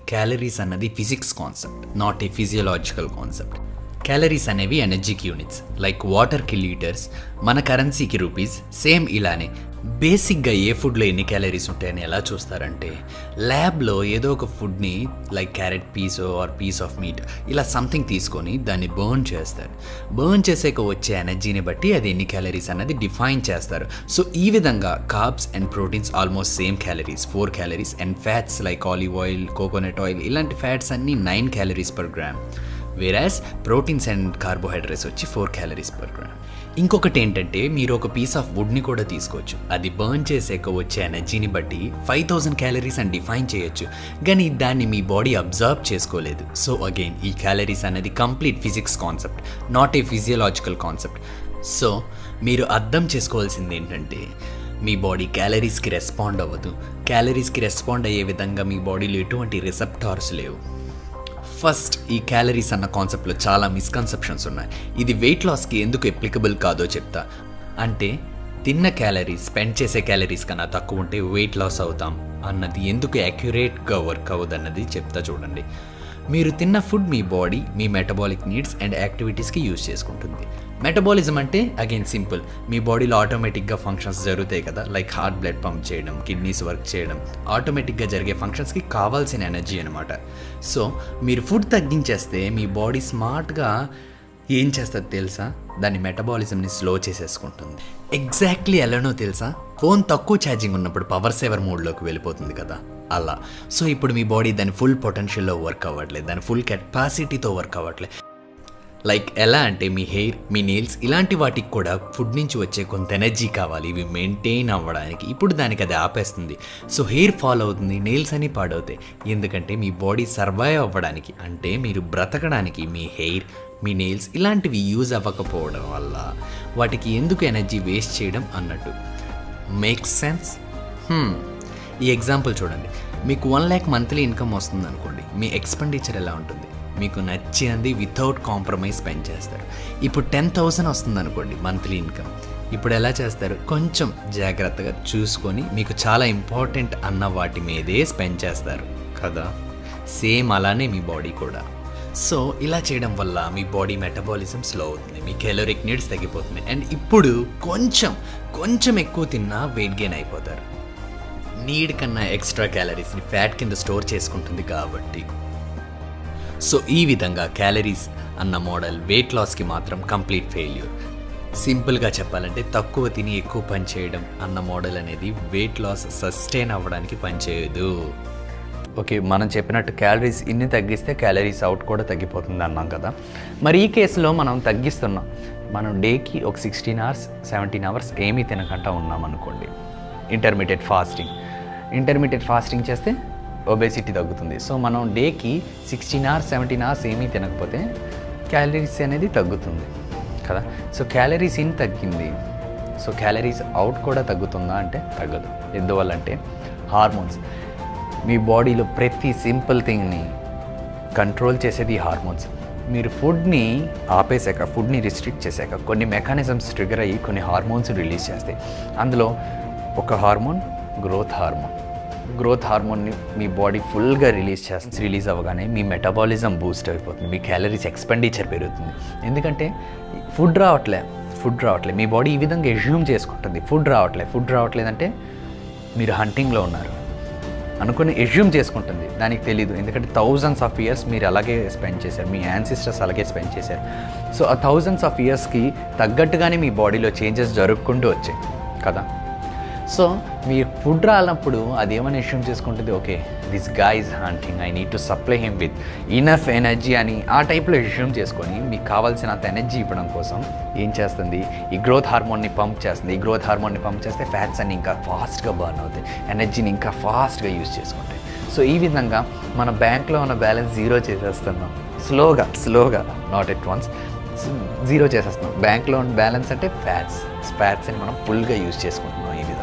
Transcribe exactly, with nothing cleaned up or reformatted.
Calories అన్నది physics concept, not a physiological concept. Calories అనేవి ఎనర్జీకి యూనిట్స్, లైక్ వాటర్కి లీటర్స్, మన కరెన్సీకి రూపీస్. సేమ్ ఇలానే బేసిక్గా ఏ ఫుడ్లో ఎన్ని క్యాలరీస్ ఉంటాయని ఎలా చూస్తారంటే, ల్యాబ్లో ఏదో ఒక ఫుడ్ని like carrot piece or piece of meat ఇలా సంథింగ్ తీసుకొని దాన్ని బర్న్ చేస్తారు. బర్న్ చేసాక వచ్చే ఎనర్జీని బట్టి అది ఎన్ని క్యాలరీస్ అన్నది డిఫైన్ చేస్తారు. సో ఈ విధంగా carbs and proteins almost same calories, four calories, and fats like olive oil, coconut oil ఇలాంటి ఫ్యాట్స్ అన్నీ nine calories per gram. Whereas proteins and carbohydrates వచ్చి ఫోర్ క్యాలరీస్ పర్ గ్రామ్. ఇంకొకటి ఏంటంటే, మీరు ఒక పీస్ ఆఫ్ వుడ్ని కూడా తీసుకోవచ్చు. అది బర్న్ చేసాక వచ్చే ఎనర్జీని బట్టి ఫైవ్ థౌజండ్ క్యాలరీస్ అని డిఫైన్ చేయొచ్చు, కానీ దాన్ని మీ బాడీ అబ్జర్వ్ చేసుకోలేదు. సో అగైన్ ఈ క్యాలరీస్ అనేది complete physics concept, not a physiological concept. So మీరు అర్థం చేసుకోవాల్సింది ఏంటంటే, మీ బాడీ క్యాలరీస్కి రెస్పాండ్ అవ్వదు. క్యాలరీస్కి రెస్పాండ్ అయ్యే విధంగా మీ బాడీలో ఎటువంటి రిసెప్టార్స్ లేవు. ఫస్ట్, ఈ క్యాలరీస్ అన్న కాన్సెప్ట్లో చాలా మిస్కన్సెప్షన్స్ ఉన్నాయి. ఇది వెయిట్ లాస్కి ఎందుకు అప్లికబుల్ కాదో చెప్తా. అంటే తిన్న క్యాలరీస్ స్పెండ్ చేసే క్యాలరీస్ కన్నా తక్కువ ఉంటే వెయిట్ లాస్ అవుతాం అన్నది ఎందుకు యాక్యురేట్గా వర్క్ అవ్వదన్నది చెప్తా చూడండి. మీరు తిన్న ఫుడ్ మీ బాడీ మీ మెటబాలిక్ నీడ్స్ అండ్ యాక్టివిటీస్కి యూజ్ చేసుకుంటుంది. మెటబాలిజం అంటే అగైన్ సింపుల్, మీ బాడీలో ఆటోమేటిక్గా ఫంక్షన్స్ జరుగుతాయి కదా, లైక్ హార్ట్ బ్లడ్ పంప్ చేయడం, కిడ్నీస్ వర్క్ చేయడం, ఆటోమేటిక్గా జరిగే ఫంక్షన్స్కి కావాల్సిన ఎనర్జీ అనమాట. సో మీరు ఫుడ్ తగ్గించేస్తే మీ బాడీ స్మార్ట్గా ఏం చేస్తుంది తెలుసా, దాని మెటబాలిజంని స్లో చేసేసుకుంటుంది. ఎగ్జాక్ట్లీ ఎలానో తెలుసా, ఫోన్ తక్కువ ఛార్జింగ్ ఉన్నప్పుడు పవర్ సేవర్ మోడ్లోకి వెళ్ళిపోతుంది కదా, అలా. సో ఇప్పుడు మీ బాడీ దాని ఫుల్ పొటెన్షియల్లో వర్క్ అవ్వట్లేదు, దాని ఫుల్ కెపాసిటీతో వర్క్ అవ్వట్లేదు. లైక్ ఎలా అంటే, మీ హెయిర్, మీ నెయిల్స్ ఇలాంటి వాటికి కూడా ఫుడ్ నుంచి వచ్చే కొంత ఎనర్జీ కావాలి ఇవి మెయింటైన్ అవ్వడానికి. ఇప్పుడు దానికి అది ఆపేస్తుంది. సో హెయిర్ ఫాల్ అవుతుంది, నెయిల్స్ అని పాడవుతాయి. ఎందుకంటే మీ బాడీ సర్వైవ్ అవ్వడానికి, అంటే మీరు బ్రతకడానికి మీ హెయిర్, మీ నెయిల్స్ ఇలాంటివి యూజ్ అవ్వకపోవడం వల్ల వాటికి ఎందుకు ఎనర్జీ వేస్ట్ చేయడం అన్నట్టు. Make sense? ఈ ఎగ్జాంపుల్ చూడండి. మీకు వన్ ల్యాక్ మంత్లీ ఇన్కమ్ వస్తుంది అనుకోండి, మీ ఎక్స్పెండిచర్ ఎలా ఉంటుంది? మీకు నచ్చినది వితౌట్ కాంప్రమైజ్ స్పెండ్ చేస్తారు. ఇప్పుడు టెన్ థౌసండ్ వస్తుంది అనుకోండి మంత్లీ ఇన్కమ్, ఇప్పుడు ఎలా చేస్తారు? కొంచెం జాగ్రత్తగా చూసుకొని మీకు చాలా ఇంపార్టెంట్ అన్న వాటి మీదే స్పెండ్ చేస్తారు కదా. సేమ్ అలానే మీ బాడీ కూడా. సో ఇలా చేయడం వల్ల మీ బాడీ మెటబాలిజం స్లో అవుతుంది, మీ క్యాలరిక్ నీడ్స్ తగ్గిపోతుంది, అండ్ ఇప్పుడు కొంచెం కొంచెం ఎక్కువ తిన్నా వెయిట్ గెయిన్ అయిపోతారు. నీడ్ కన్నా ఎక్స్ట్రా క్యాలరీస్ని ఫ్యాట్ కింద స్టోర్ చేసుకుంటుంది కాబట్టి. సో ఈ విధంగా క్యాలరీస్ అన్న మోడల్ వెయిట్ లాస్కి మాత్రం కంప్లీట్ ఫెయిల్యూర్. సింపుల్గా చెప్పాలంటే, తక్కువ తిని ఎక్కువ పని చేయడం అన్న మోడల్ అనేది వెయిట్ లాస్ సస్టైన్ అవ్వడానికి పనిచేయదు. ఓకే, మనం చెప్పినట్టు క్యాలరీస్ ఇన్ని తగ్గిస్తే క్యాలరీస్ అవుట్ కూడా తగ్గిపోతుంది అన్నాం కదా. మరి ఈ కేసులో మనం తగ్గిస్తున్నాం. మనం డేకి ఒక సిక్స్టీన్ అవర్స్ సెవెంటీన్ అవర్స్ ఏమీ తినకుండా ఉన్నాం అనుకోండి, ఇంటర్మీడియట్ ఫాస్టింగ్ ఇంటర్మీడియట్ ఫాస్టింగ్ చేస్తే ఒబేసిటీ తగ్గుతుంది. సో మనం డేకి సిక్స్టీన్ అవర్స్ సెవెంటీన్ అవర్స్ ఏమీ తినకపోతే క్యాలరీస్ అనేది తగ్గుతుంది కదా. సో క్యాలరీస్ ఇన్ తగ్గింది, సో క్యాలరీస్ అవుట్ కూడా తగ్గుతుందా అంటే తగ్గదు. ఎందువల్లంటే హార్మోన్స్. మీ బాడీలో ప్రతి సింపుల్ థింగ్ని కంట్రోల్ చేసేది హార్మోన్స్. మీరు ఫుడ్ని ఆపేశాక, ఫుడ్ని రిస్ట్రిక్ట్ చేశాక కొన్ని మెకానిజమ్స్ ట్రిగర్ అయ్యి కొన్ని హార్మోన్స్ రిలీజ్ చేస్తాయి. అందులో ఒక హార్మోన్ గ్రోత్ హార్మోన్. గ్రోత్ హార్మోన్ని మీ బాడీ ఫుల్గా రిలీజ్ చేస్తుంది. రిలీజ్ అవ్వగానే మీ మెటబాలిజం బూస్ట్ అయిపోతుంది, మీ క్యాలరీస్ ఎక్స్పెండిచర్ పెరుగుతుంది. ఎందుకంటే ఫుడ్ రావట్లే ఫుడ్ రావట్లే మీ బాడీ ఈ విధంగా ఎజ్యూమ్ చేసుకుంటుంది. ఫుడ్ రావట్లే ఫుడ్ రావట్లేదంటే మీరు హంటింగ్లో ఉన్నారు అనుకుని ఎజ్యూమ్ చేసుకుంటుంది. దానికి తెలీదు, ఎందుకంటే థౌజండ్స్ ఆఫ్ ఇయర్స్ మీరు అలాగే స్పెండ్ చేశారు, మీ యాన్సిస్టర్స్ అలాగే స్పెండ్ చేశారు. సో ఆ థౌజండ్స్ ఆఫ్ ఇయర్స్కి తగ్గట్టుగానే మీ బాడీలో చేంజెస్ జరుపుకుంటూ వచ్చాయి కదా. సో మీ ఫుడ్ రానప్పుడు అది ఏమని ఎష్యూమ్ చేసుకుంటుంది, okay this guy is hunting, I need to supply him with enough energy అని ఆ టైప్లో ఎష్యూమ్ చేసుకొని మీకు కావాల్సినంత ఎనర్జీ ఇవ్వడం కోసం ఏం చేస్తుంది, ఈ గ్రోత్ హార్మోన్ని పంప్ చేస్తుంది. ఈ గ్రోత్ హార్మోన్ని పంప్ చేస్తే ఫ్యాట్స్ అన్ని ఇంకా ఫాస్ట్గా బర్న్ అవుతాయి, ఎనర్జీని ఇంకా ఫాస్ట్గా యూజ్ చేసుకుంటాయి. సో ఈ విధంగా మన బ్యాంక్లో ఉన్న బ్యాలెన్స్ జీరో చేసేస్తున్నాం, స్లోగా స్లోగా నాట్ ఎట్ వన్స్ జీరో చేసేస్తున్నాం. బ్యాంక్లో ఉన్న బ్యాలెన్స్ అంటే ఫ్యాట్స్ ఫ్యాట్స్ని మనం ఫుల్గా యూజ్ చేసుకుంటున్నాం ఈ విధంగా.